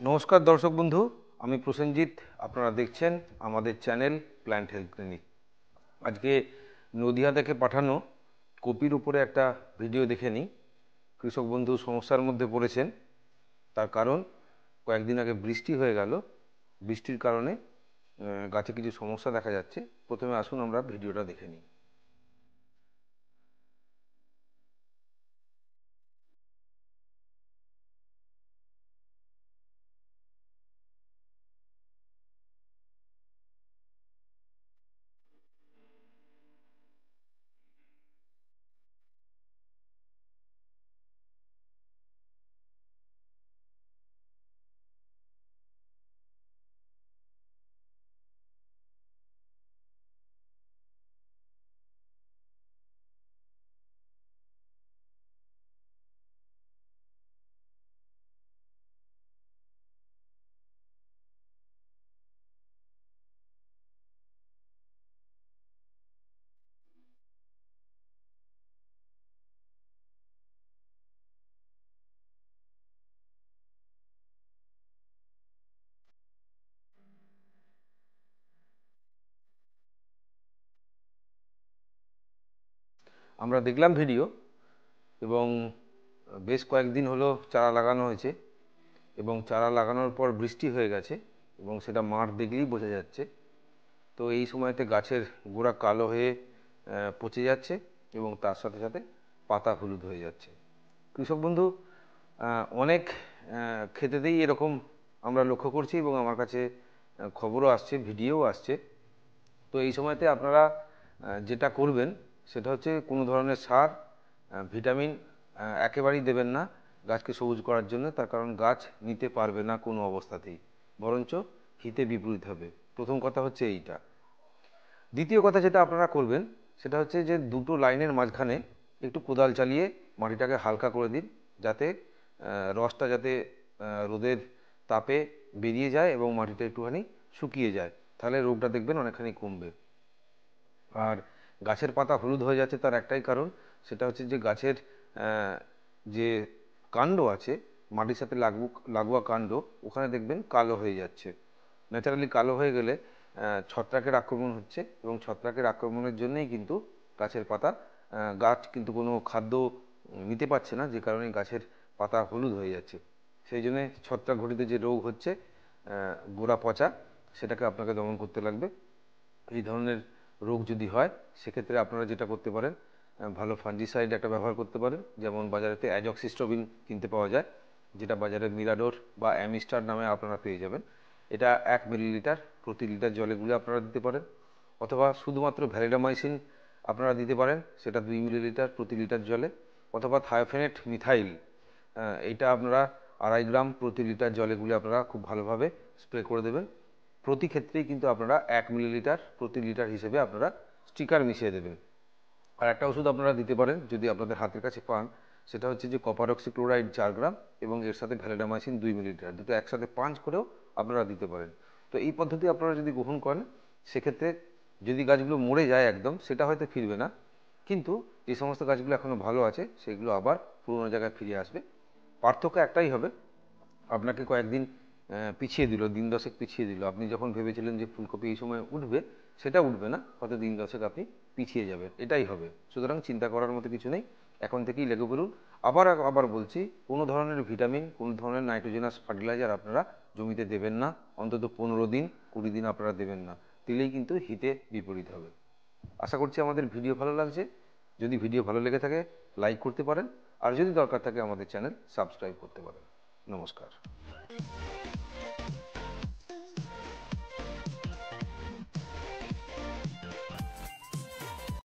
নমস্কার দর্শক বন্ধু, আমি প্রসেনজিৎ। আপনারা দেখছেন আমাদের চ্যানেল প্ল্যান্ট হেলথ ক্লিনিক। আজকে নদিয়া থেকে পাঠানো কপির উপরে একটা ভিডিও দেখে নিই। কৃষক বন্ধু সমস্যার মধ্যে পড়েছেন, তার কারণ কয়েকদিন আগে বৃষ্টি হয়ে গেল। বৃষ্টির কারণে গাছে কিছু সমস্যা দেখা যাচ্ছে। প্রথমে আসুন আমরা ভিডিওটা দেখে নিই। আমরা দেখলাম ভিডিও, এবং বেশ কয়েকদিন হলো চারা লাগানো হয়েছে, এবং চারা লাগানোর পর বৃষ্টি হয়ে গেছে, এবং সেটা মাঠ দেখলেই বোঝা যাচ্ছে। তো এই সময়তে গাছের গোড়া কালো হয়ে পচে যাচ্ছে, এবং তার সাথে সাথে পাতা হলুদ হয়ে যাচ্ছে। কৃষক বন্ধু অনেক ক্ষেত্রেই এরকম আমরা লক্ষ্য করছি, এবং আমার কাছে খবরও আসছে, ভিডিওও আসছে। তো এই সময়তে আপনারা যেটা করবেন সেটা হচ্ছে কোনো ধরনের সার, ভিটামিন একেবারেই দেবেন না গাছকে সবুজ করার জন্য। তার কারণ গাছ নিতে পারবে না কোনো অবস্থাতেই, বরঞ্চ হিতে বিপরীত হবে। প্রথম কথা হচ্ছে এইটা। দ্বিতীয় কথা যেটা আপনারা করবেন সেটা হচ্ছে যে দুটো লাইনের মাঝখানে একটু কোদাল চালিয়ে মাটিটাকে হালকা করে দিন, যাতে রসটা যাতে রোদের তাপে বেরিয়ে যায় এবং মাটিটা একটুখানি শুকিয়ে যায়। তাহলে রোগটা দেখবেন অনেকখানি কমবে। আর গাছের পাতা হলুদ হয়ে যাচ্ছে তার একটাই কারণ, সেটা হচ্ছে যে গাছের যে কাণ্ড আছে, মাটির সাথে লাগোয়া কাণ্ড, ওখানে দেখবেন কালো হয়ে যাচ্ছে। ন্যাচারালি কালো হয়ে গেলে ছত্রাকের আক্রমণ হচ্ছে, এবং ছত্রাকের আক্রমণের জন্যই কিন্তু গাছের পাতা, গাছ কিন্তু কোনো খাদ্য নিতে পারছে না, যে কারণে গাছের পাতা হলুদ হয়ে যাচ্ছে। সেই জন্যে ছত্রাক ঘটিত যে রোগ হচ্ছে গোড়া পচা, সেটাকে আপনাকে দমন করতে লাগবে। এই ধরনের রোগ যদি হয় সেক্ষেত্রে আপনারা যেটা করতে পারেন, ভালো ফাঞ্জিসাইড একটা ব্যবহার করতে পারেন। যেমন বাজারেতে অ্যাজক্সিস্ট্রোবিন কিনতে পাওয়া যায়, যেটা বাজারে মিরাডোর বা অ্যামিস্টার নামে আপনারা পেয়ে যাবেন। এটা 1 মিলিলিটার প্রতি লিটার জলে গুলে আপনারা দিতে পারেন, অথবা শুধুমাত্র ভ্যালিডামাইসিন আপনারা দিতে পারেন, সেটা 2 মিলিলিটার প্রতি লিটার জলে, অথবা থায়োফেনেট মিথাইল, এইটা আপনারা 2.5 গ্রাম প্রতি লিটার জলে গুলে আপনারা খুব ভালোভাবে স্প্রে করে দেবেন। প্রতি ক্ষেত্রেই কিন্তু আপনারা 1 মিলিলিটার প্রতি লিটার হিসেবে আপনারা স্টিকার মিশিয়ে দেবেন। আর একটা ওষুধ আপনারা দিতে পারেন যদি আপনাদের হাতের কাছে পান, সেটা হচ্ছে যে কপার অক্সিক্লোরাইড 4 গ্রাম, এবং এর সাথে ভ্যালিডামাইসিন 2 মিলিলিটার, দুটো একসাথে পাঞ্চ করেও আপনারা দিতে পারেন। তো এই পদ্ধতি আপনারা যদি গ্রহণ করেন, সেক্ষেত্রে যদি গাছগুলো মরে যায় একদম, সেটা হয়তো ফিরবে না, কিন্তু যে সমস্ত গাছগুলো এখনও ভালো আছে সেগুলো আবার পুরোনো জায়গায় ফিরে আসবে। পার্থক্য একটাই হবে, আপনাকে কয়েকদিন পিছিয়ে দিল, দিন দশেক পিছিয়ে দিল। আপনি যখন ভেবেছিলেন যে ফুলকপি এই সময় উঠবে, সেটা উঠবে না, হয়তো দিন দশেক আপনি পিছিয়ে যাবেন, এটাই হবে। সুতরাং চিন্তা করার মতো কিছু নেই, এখন থেকেই লেগে পড়ুন। আবার বলছি, কোনো ধরনের ভিটামিন, কোনো ধরনের নাইট্রোজেনাস ফার্টিলাইজার আপনারা জমিতে দেবেন না, অন্তত 15 দিন 20 দিন আপনারা দেবেন না, দিলেই কিন্তু হিতে বিপরীত হবে। আশা করছি আমাদের ভিডিও ভালো লাগছে। যদি ভিডিও ভালো লেগে থাকে লাইক করতে পারেন, আর যদি দরকার থাকে আমাদের চ্যানেল সাবস্ক্রাইব করতে পারেন। নমস্কার।